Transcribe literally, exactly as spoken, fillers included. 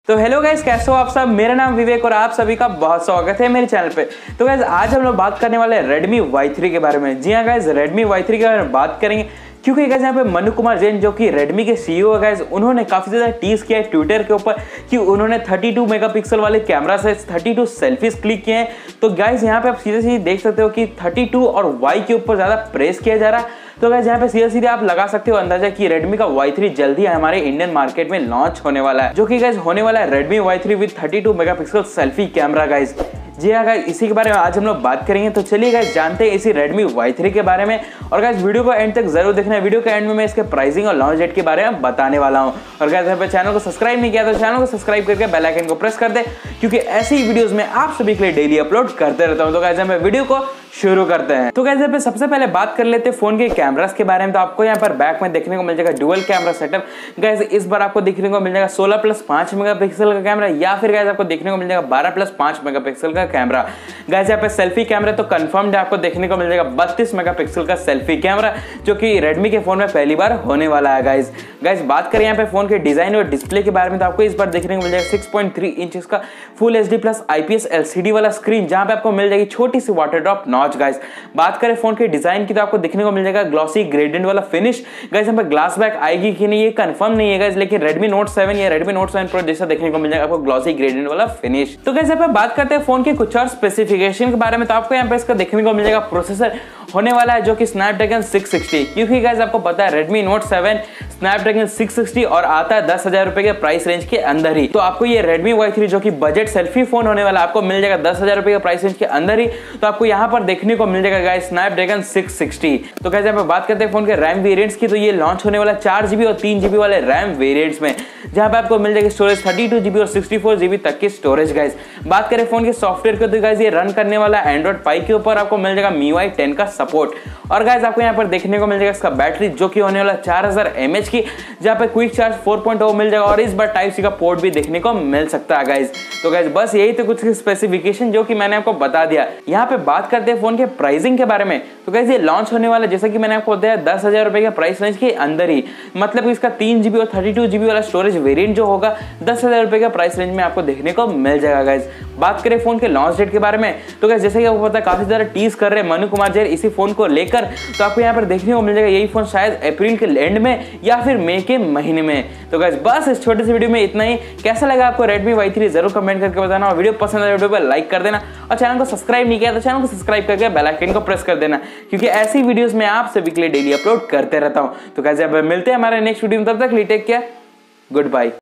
तो hello guys, कैसे हो आप सब। मेरा नाम विवेक और आप सभी का बहुत स्वागत है मेरे चैनल पे। तो गाइस आज हम लोग बात करने वाले हैं रेडमी वाई थ्री के बारे में। जी हाँ गाइस, रेडमी वाई थ्री के बारे में बात करेंगे क्योंकि गाइस यहाँ पे मनु कुमार जैन जो कि रेडमी के सीईओ है गाइस, उन्होंने काफी ज्यादा टीज किया है ट्विटर के ऊपर कि उन्होंने थर्टी टू मेगापिक्सल वाले कैमरा से थर्टी टू सेल्फीज क्लिक किए हैं। तो गाइस यहाँ पे आप सीधे सीधे देख सकते हो कि थर्टी टू और वाई के ऊपर ज्यादा प्रेस किया जा रहा है। तो गाइस यहाँ पे सीधे सीधे आप लगा सकते हो अंदाजा कि रेडमी का वाई थ्री जल्दी हमारे इंडियन मार्केट में लॉन्च होने वाला है, जो कि गाइस होने वाला है Redmi Y three with thirty two megapixel selfie camera guys. जी हाँ गाइस, इसी के बारे में आज हम लोग बात करेंगे। तो चलिए गाइस जानते हैं इसी रेडमी वाई थ्री के बारे में। और गाइस वीडियो को एंड तक जरूर देखना है। वीडियो के एंड में मैं इसके प्राइसिंग और लॉन्च डेट के बारे में बताने वाला हूँ। और गाइस यहाँ पे चैनल को सब्सक्राइब नहीं किया तो चैनल को सब्सक्राइब करके बेल आइकन को प्रेस कर दे, क्योंकि ऐसी वीडियोस में आप सभी के लिए डेली अपलोड करते रहता हूँ। तो गाइस यहाँ पे वीडियो को शुरू करते हैं। तो गाइस यहाँ पे सबसे पहले बात कर लेते हैं फोन के कैमरास के बारे में। तो आपको यहाँ पर बैक में देखने को मिल जाएगा डुअल कैमरा सेटअप। गाइस इस बार आपको देखने को मिल जाएगा सोलह प्लस पांच मेगापिक्सल का कैमरा, या फिर गाइस आपको देखने को मिल जाएगा बारह प्लस पांच मेगापिक्सल का कैमरा। गाइस यहाँ पे सेल्फी कैमरा तो कंफर्म्ड है, आपको देखने को मिल जाएगा बत्तीस मेगापिक्सल का सेल्फी कैमरा, जो कि रेडमी के फोन में पहली बार होने वाला है गाइस। गाइस बात करें यहाँ पे फोन के डिजाइन और डिस्प्ले के बारे में, तो आपको इस बार देखने को मिल जाएगा सिक्स पॉइंट थ्री इंच का full HD plus IPS LCD वाला स्क्रीन, जहां पे आपको मिल जाएगी छोटी सी वाटर ड्रॉप नॉच। गाइस बात करें फोन के डिजाइन की तो आपको देखने को मिल जाएगा ग्लॉसी ग्रेडियंट वाला फिनिश। गाइस यहाँ पे ग्लास बैक आएगी कि नहीं ये कंफर्म नहीं है गाइस, लेकिन रेडमी नोट सेवन या रेडमी नोट सेवन प्रो जैसा देखने को मिल जाएगा आपको ग्लॉसी ग्रेडियंट वाला फिनिश। तो गाइस यहाँ पे बात करते हैं फोन के कुछ और स्पेसिफिकेशन के बारे में। तो आपको यहाँ पे इसका देखने को मिल जाएगा प्रोसेसर होने वाला है जो कि स्नैपड्रैगन सिक्स सिक्सटी, क्योंकि गाइस आपको पता है Redmi note seven Snapdragon six sixty और आता है दस हजार रुपए के प्राइस रेंज के अंदर ही। तो आपको ये रेडमी वाई थ्री जो कि बजट सेल्फी फोन होने वाला आपको मिल जाएगा दस हजार रुपए के प्राइस रेंज के अंदर ही। तो आपको यहाँ पर देखने को मिल जाएगा गाइस स्नैपड्रैगन सिक्स सिक्सटी। तो गाइस यहाँ पे बात करते हैं फोन के रैम वेरिएंट्स की, तो ये लॉन्च होने वाला चार जीबी और तीन जीबी वाले रैम वेरिएंट्स में, जहां पे आपको मिल जाएगी स्टोरेज थर्टी टू जीबी और सिक्सटी फोर जीबी तक की स्टोरेज। गाइस बात करें फोन के सॉफ्टवेयर को, तो गाइस ये रन करने वाला एंड्रॉइड पाई के ऊपर आपको मिल जाएगा मी यू आई टेन का सपोर्ट। और गाइस आपको यहाँ पर देखने को मिल जाएगा इसका बैटरी जो कि होने वाला चार हजार एम एच की, जहाँ पे quick charge four point O मिल जाएगा और इस बार टाइप सी का पोर्ट भी देखने को मिल सकता है गाइस। तो गाइस बस यही तो कुछ स्पेसिफिकेशन जो कि मैंने आपको बता दिया। यहाँ पे बात करते हैं फोन के प्राइसिंग के बारे में। तो गाइस ये लॉन्च होने वाला जैसा कि मैंने आपको बताया दस हजार रुपए के प्राइस रेंज के अंदर ही, मतलब इसका तीन जीबी और थर्टी टू जीबी वाला स्टोरेज वेरिएंट जो होगा दस हजार रुपए के प्राइस रेंज में आपको देखने को मिल जाएगा गाइस। बात करें फोन के लॉन्च डेट के बारे में, तो गाइस जैसे कि आपको पता है काफी ज्यादा टीज कर रहे हैं मनु कुमार जैन इसी फोन को लेकर। तो आपको यहाँ पर देखने को मिल जाएगा यही फोन शायद अप्रैल के एंड में या फिर मई के महीने में। तो गाइस बस इस छोटे से वीडियो में इतना ही। कैसा लगा आपको रेडमी वाई थ्री जरूर कमेंट करके बताना, और वीडियो पसंद आए वीडियो पर लाइक कर देना, और चैनल को सब्सक्राइब नहीं किया तो चैनल को सब्सक्राइब करके बेल आइकन को प्रेस कर देना, क्योंकि ऐसी वीडियोस में आप सभी के लिए डेली अपलोड करते रहता हूं। तो गाइस अब मिलते हैं हमारे नेक्स्ट वीडियो में, तब तक टेक केयर, गुड बाय।